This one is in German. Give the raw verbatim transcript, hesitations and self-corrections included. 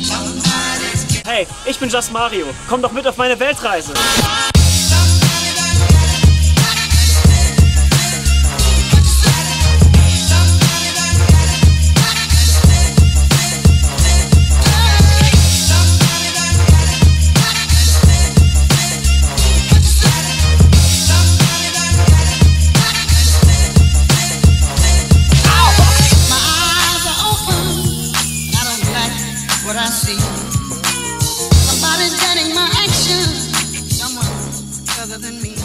Hey, ich bin Just Mario. Komm doch mit auf meine Weltreise. What I see, somebody's getting my action, someone other than me.